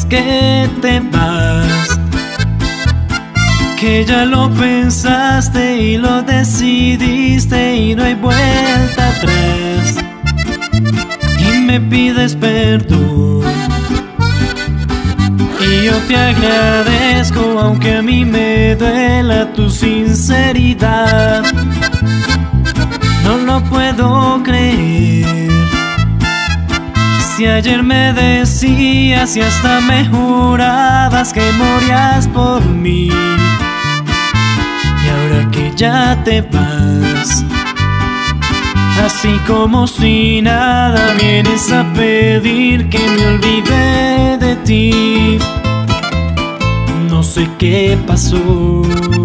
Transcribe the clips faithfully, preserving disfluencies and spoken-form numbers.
que te vas, que ya lo pensaste y lo decidiste y no hay vuelta atrás, y me pides perdón y yo te agradezco, aunque a mí me duela tu sinceridad. No lo puedo creer, si ayer me decías y hasta me jurabas que morías por mí, y ahora que ya te vas, así como si nada vienes a pedir que me olvide de ti. No sé qué pasó,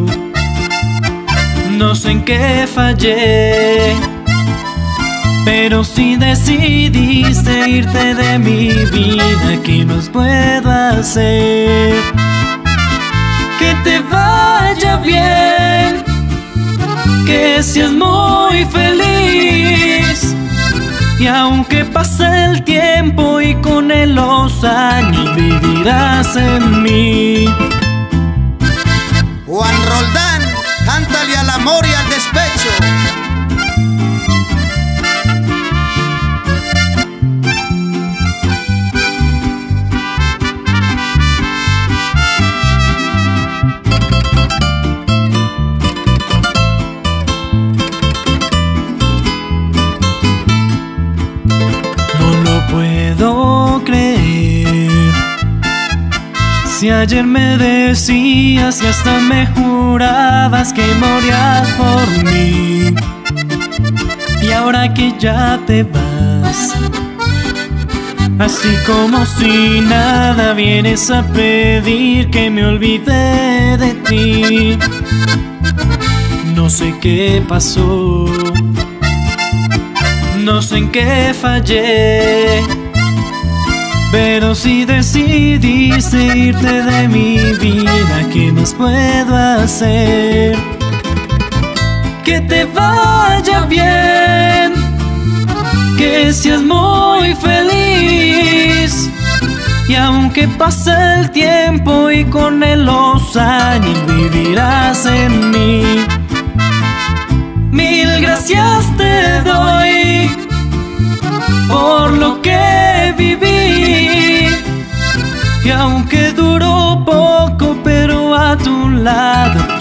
no sé en qué fallé, pero si decidiste irte de mi vida, ¿qué más puedo hacer? Que te vaya bien, que seas muy feliz, y aunque pase el tiempo y con él los años, vivirás en mí. Juan Roldán, cántale al amor y al despecho. Puedo creer, si ayer me decías y hasta me jurabas que morías por mí, y ahora que ya te vas, así como si nada vienes a pedir que me olvide de ti. No sé qué pasó, no sé en qué fallé, pero si decidiste irte de mi vida, ¿qué más puedo hacer? Que te vaya bien, que seas muy feliz, y aunque pase el tiempo y con él los años, vivirás en mí. Mil gracias te doy por lo que viví, y aunque duró poco, pero a tu lado